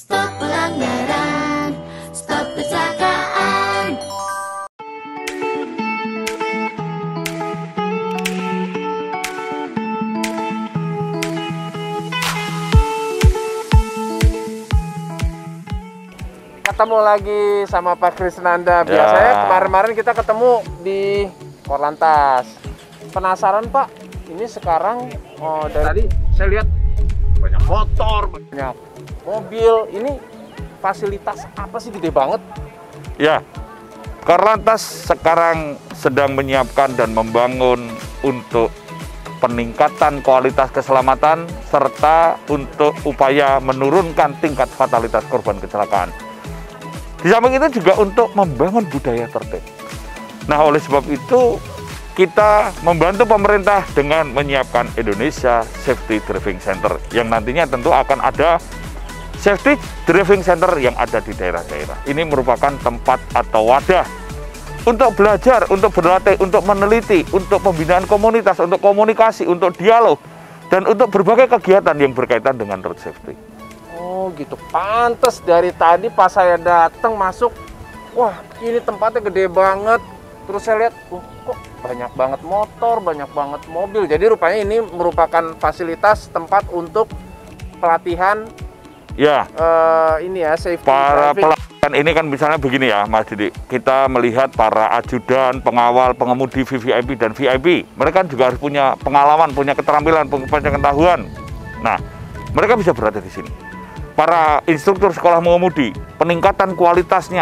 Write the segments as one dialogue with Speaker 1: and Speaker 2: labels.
Speaker 1: Stop pelanggaran, stop kecelakaan.
Speaker 2: Ketemu lagi sama Pak Krisnanda. Biasanya kemarin-kemarin kita ketemu di Korlantas. Penasaran Pak, ini sekarang dari tadi saya lihat banyak motor, banyak mobil. Ini fasilitas apa sih, gede banget?
Speaker 3: Ya, Korlantas sekarang sedang menyiapkan dan membangun untuk peningkatan kualitas keselamatan serta untuk upaya menurunkan tingkat fatalitas korban kecelakaan. Di samping itu juga untuk membangun budaya tertib. Nah, oleh sebab itu kita membantu pemerintah dengan menyiapkan Indonesia Safety Driving Center yang nantinya tentu akan ada Safety Driving Center yang ada di daerah-daerah. Ini merupakan tempat atau wadah untuk belajar, untuk berlatih, untuk meneliti, untuk pembinaan komunitas, untuk komunikasi, untuk dialog, dan untuk berbagai kegiatan yang berkaitan dengan road safety.
Speaker 2: Oh gitu, pantes dari tadi pas saya datang masuk, wah ini tempatnya gede banget. Terus saya lihat, kok banyak banget motor, banyak banget mobil. Jadi rupanya ini merupakan fasilitas tempat untuk pelatihan.
Speaker 3: Ya,
Speaker 2: ini ya safety
Speaker 3: para
Speaker 2: driving.
Speaker 3: pelatihan ini kan misalnya begini ya Mas Didi, kita melihat para ajudan, pengawal, pengemudi VVIP dan VIP. Mereka juga harus punya pengalaman, punya keterampilan, punya pengetahuan. Nah, mereka bisa berada di sini. Para instruktur sekolah mengemudi, peningkatan kualitasnya,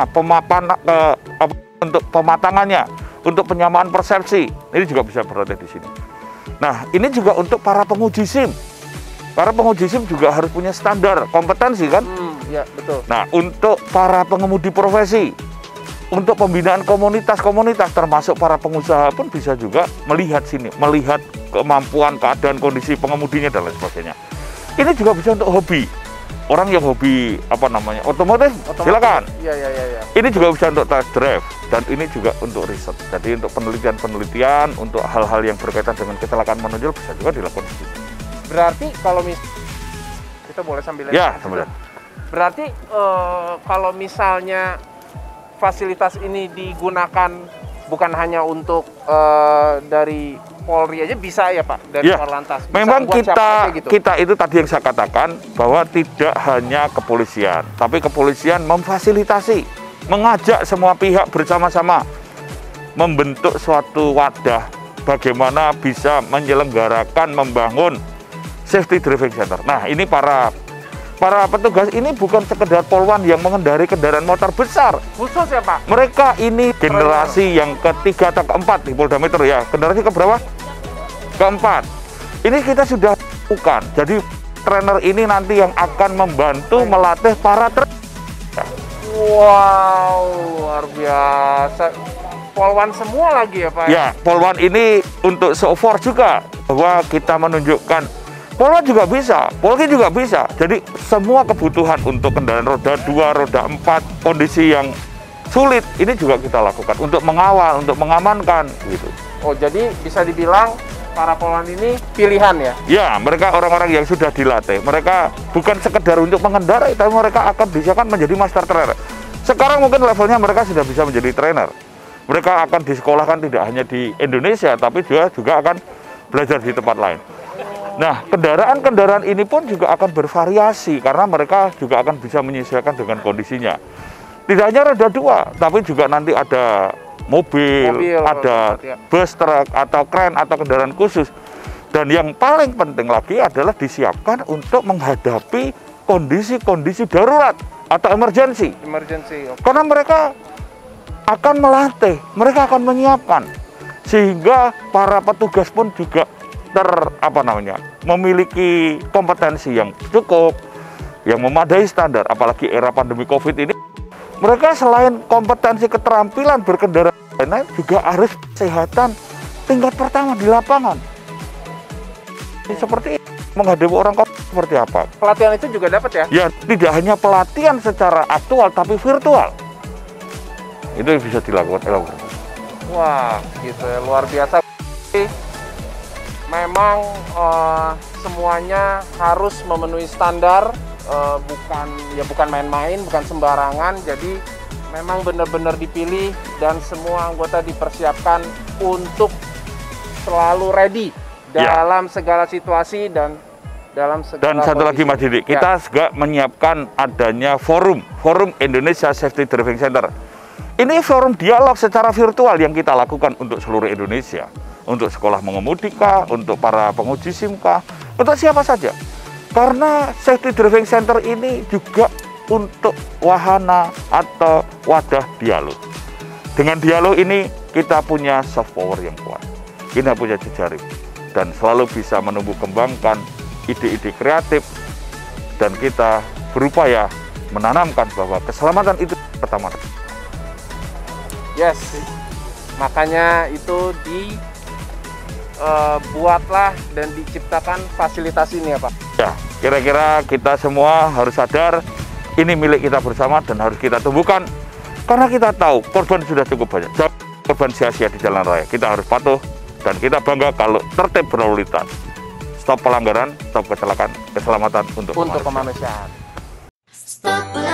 Speaker 3: untuk pematangannya, untuk penyamaan persepsi, ini juga bisa berada di sini. Nah, ini juga untuk para penguji SIM. Para penguji SIM juga harus punya standar kompetensi kan?
Speaker 2: Ya betul.
Speaker 3: Nah, untuk para pengemudi profesi, untuk pembinaan komunitas-komunitas, termasuk para pengusaha pun bisa juga melihat sini, melihat kemampuan, keadaan, kondisi pengemudinya dan lain sebagainya. Ini juga bisa untuk hobi. Orang yang hobi otomotif, silakan.
Speaker 2: Iya.
Speaker 3: Ini juga bisa untuk test drive dan ini juga untuk riset. Jadi untuk penelitian, untuk hal-hal yang berkaitan dengan kecelakaan menonjol bisa juga dilakukan di sini.
Speaker 2: Berarti kalau kita boleh sambil lihat.
Speaker 3: Ya, sambil lihat.
Speaker 2: Berarti kalau misalnya fasilitas ini digunakan bukan hanya untuk dari Polri aja bisa ya Pak, dari Korlantas.
Speaker 3: Memang kita itu tadi yang saya katakan bahwa tidak hanya kepolisian, tapi kepolisian memfasilitasi, mengajak semua pihak bersama-sama membentuk suatu wadah bagaimana bisa menyelenggarakan, membangun Safety Driving Center. Nah, ini para petugas ini bukan sekedar polwan yang mengendarai kendaraan motor besar.
Speaker 2: Khusus ya Pak?
Speaker 3: Mereka ini generasi yang ketiga atau keempat di Polda Metro ya. Generasi keberapa? Keempat. Ini kita sudah lakukan. Jadi trainer ini nanti yang akan membantu melatih para trainer.
Speaker 2: Wow, luar biasa. Polwan semua lagi ya Pak?
Speaker 3: Ya, polwan ini untuk so-for juga. Bahwa kita menunjukkan Polwan juga bisa, Polri juga bisa. Jadi semua kebutuhan untuk kendaraan roda 2, roda 4, kondisi yang sulit, ini juga kita lakukan untuk mengawal, untuk mengamankan gitu.
Speaker 2: Oh, jadi bisa dibilang para polwan ini pilihan ya?
Speaker 3: Ya, mereka orang-orang yang sudah dilatih. Mereka bukan sekedar untuk mengendarai, tapi mereka akan bisa kan menjadi master trainer. Sekarang mungkin levelnya mereka sudah bisa menjadi trainer. Mereka akan disekolahkan tidak hanya di Indonesia, tapi juga akan belajar di tempat lain. Nah, kendaraan-kendaraan ini pun juga akan bervariasi karena mereka juga akan bisa menyesuaikan dengan kondisinya. Tidak hanya roda 2, tapi juga nanti ada mobil ada bus, truk, atau kren, atau kendaraan khusus. Dan yang paling penting lagi adalah disiapkan untuk menghadapi kondisi-kondisi darurat atau emergensi.
Speaker 2: Okay.
Speaker 3: Karena mereka akan melatih, mereka akan menyiapkan. Sehingga para petugas pun juga memiliki kompetensi yang cukup, yang memadai standar, apalagi era pandemi COVID ini. Mereka selain kompetensi keterampilan berkendara juga harus kesehatan tingkat pertama di lapangan. Seperti menghadapi orang seperti apa?
Speaker 2: Pelatihan itu juga dapat ya?
Speaker 3: Ya, tidak hanya pelatihan secara aktual tapi virtual. Itu bisa dilakukan.
Speaker 2: Wah, gitu ya, luar biasa. Memang semuanya harus memenuhi standar bukan main-main, bukan sembarangan. Jadi memang benar-benar dipilih dan semua anggota dipersiapkan untuk selalu ready dalam segala situasi dan dalam segala
Speaker 3: Dan satu lagi
Speaker 2: kondisi.
Speaker 3: Mas Didi, kita juga menyiapkan adanya forum Indonesia Safety Driving Center. Ini forum dialog secara virtual yang kita lakukan untuk seluruh Indonesia, untuk sekolah mengemudika, untuk para penguji SIMK, untuk siapa saja. Karena Safety Driving Center ini juga untuk wahana atau wadah dialog. Dengan dialog ini kita punya soft power yang kuat, kita punya jejaring, dan selalu bisa menumbuh kembangkan ide-ide kreatif, dan kita berupaya menanamkan bahwa keselamatan itu pertama.
Speaker 2: Yes, makanya itu dibuatlah dan diciptakan fasilitas ini ya Pak.
Speaker 3: Ya, kira-kira kita semua harus sadar ini milik kita bersama dan harus kita tumbuhkan, karena kita tahu korban sudah cukup banyak, korban sia-sia di jalan raya. Kita harus patuh dan kita bangga kalau tertib berlalu lintas. Stop pelanggaran, stop kecelakaan, keselamatan untuk
Speaker 2: Kemanusiaan.
Speaker 1: Stop